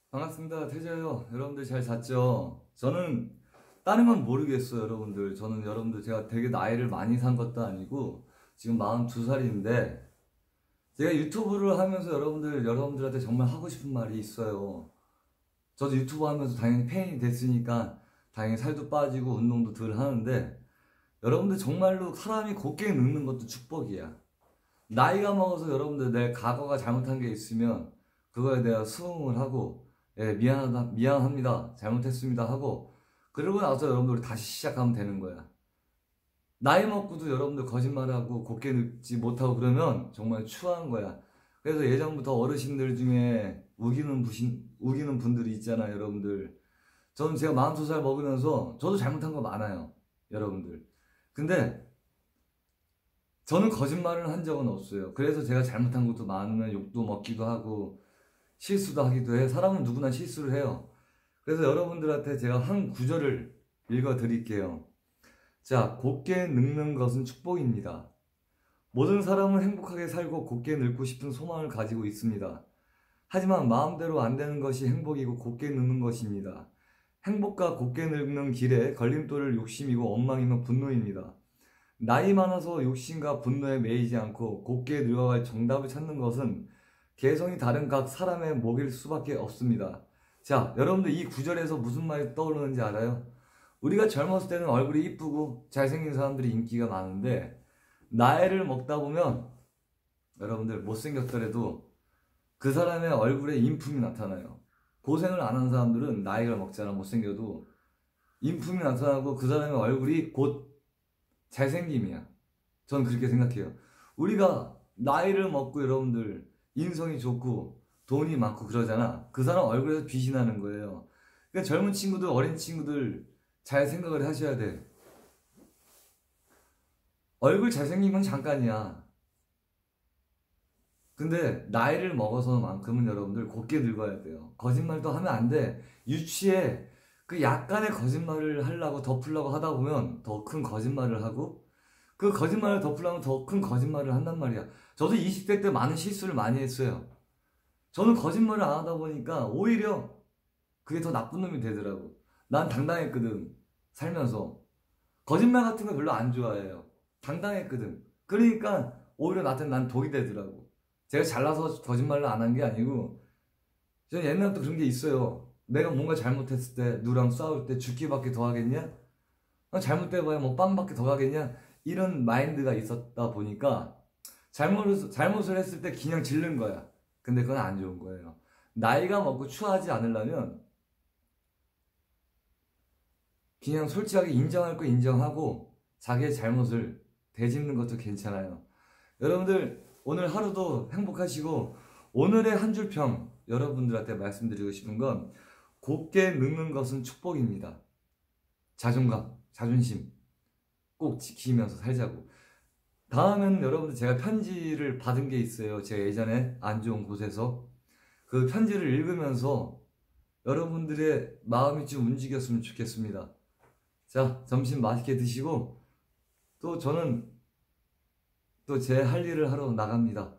반갑습니다. 태재요. 여러분들 잘 잤죠? 저는 다른 건 모르겠어요, 여러분들. 저는 여러분들 제가 되게 나이를 많이 산 것도 아니고 지금 42살인데 제가 유튜브를 하면서 여러분들한테 정말 하고 싶은 말이 있어요. 저도 유튜브 하면서 당연히 팬이 됐으니까 당연히 살도 빠지고 운동도 덜 하는데 여러분들 정말로 사람이 곱게 늙는 것도 축복이야. 나이가 먹어서 여러분들 내 과거가 잘못한 게 있으면 그거에 대해 수긍을 하고 예, 미안합니다. 잘못했습니다. 하고 그러고 나서 여러분들 다시 시작하면 되는 거야. 나이 먹고도 여러분들 거짓말하고 곱게 늙지 못하고 그러면 정말 추한 거야. 그래서 예전부터 어르신들 중에 우기는 분들이 있잖아요, 여러분들. 저는 제가 42살 먹으면서 저도 잘못한 거 많아요, 여러분들. 근데 저는 거짓말을 한 적은 없어요. 그래서 제가 잘못한 것도 많으면 욕도 먹기도 하고 실수도 하기도 해. 사람은 누구나 실수를 해요. 그래서 여러분들한테 제가 한 구절을 읽어 드릴게요. 자, 곱게 늙는 것은 축복입니다. 모든 사람은 행복하게 살고 곱게 늙고 싶은 소망을 가지고 있습니다. 하지만 마음대로 안 되는 것이 행복이고 곱게 늙는 것입니다. 행복과 곱게 늙는 길에 걸림돌을 욕심이고 원망이면 분노입니다. 나이 많아서 욕심과 분노에 매이지 않고 곱게 늙어갈 정답을 찾는 것은 개성이 다른 각 사람의 몫일 수밖에 없습니다. 자, 여러분들 이 구절에서 무슨 말이 떠오르는지 알아요? 우리가 젊었을 때는 얼굴이 이쁘고 잘생긴 사람들이 인기가 많은데 나이를 먹다 보면 여러분들 못생겼더라도 그 사람의 얼굴에 인품이 나타나요. 고생을 안 한 사람들은 나이가 먹잖아. 못생겨도 인품이 나타나고 그 사람의 얼굴이 곧 잘생김이야. 전 그렇게 생각해요. 우리가 나이를 먹고 여러분들 인성이 좋고 돈이 많고 그러잖아. 그 사람 얼굴에서 빛이 나는 거예요. 그러니까 젊은 친구들, 어린 친구들 잘 생각을 하셔야 돼. 얼굴 잘생긴 건 잠깐이야. 근데 나이를 먹어서만큼은 여러분들 곱게 늙어야 돼요. 거짓말도 하면 안 돼. 유치해. 그 약간의 거짓말을 하려고 덮으려고 하다 보면 더 큰 거짓말을 하고 그 거짓말을 덮으려면 더 큰 거짓말을 한단 말이야. 저도 20대 때 많은 실수를 많이 했어요. 저는 거짓말을 안 하다 보니까 오히려 그게 더 나쁜 놈이 되더라고. 난 당당했거든. 살면서. 거짓말 같은 거 별로 안 좋아해요. 당당했거든. 그러니까 오히려 나한테 난 독이 되더라고. 제가 잘나서 거짓말을 안 한 게 아니고 저는 옛날부터 그런 게 있어요. 내가 뭔가 잘못했을 때 누구랑 싸울 때 죽기밖에 더 하겠냐? 잘못돼봐야 뭐 빵밖에 더 하겠냐? 이런 마인드가 있었다 보니까 잘못을 했을 때 그냥 질른 거야. 근데 그건 안 좋은 거예요. 나이가 먹고 추하지 않으려면 그냥 솔직하게 인정할 거 인정하고 자기의 잘못을 되짚는 것도 괜찮아요. 여러분들 오늘 하루도 행복하시고 오늘의 한 줄 평 여러분들한테 말씀드리고 싶은 건 곱게 늙는 것은 축복입니다. 자존감, 자존심 꼭 지키면서 살자고. 다음은 여러분들 제가 편지를 받은 게 있어요. 제가 예전에 안 좋은 곳에서 그 편지를 읽으면서 여러분들의 마음이 좀 움직였으면 좋겠습니다. 자, 점심 맛있게 드시고 또 저는 또 제 할 일을 하러 나갑니다.